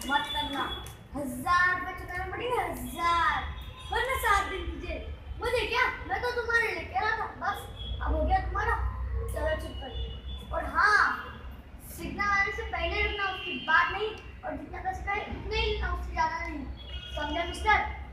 मत करना। 1000 रुपए चुकाना पड़ेगा, 1000, वरना 7 दिन तुझे। मुझे क्या, मैं तो तुम्हारे लिए कह रहा था, बस अब हो गया तुम्हारा। चलो चुप कर। और हाँ, सिग्नल आने से पहले रुकना, उसकी बात नहीं। और जितना कर सका उतने ही रुकना, उससे ज्यादा नहीं। समझा मिस्टर?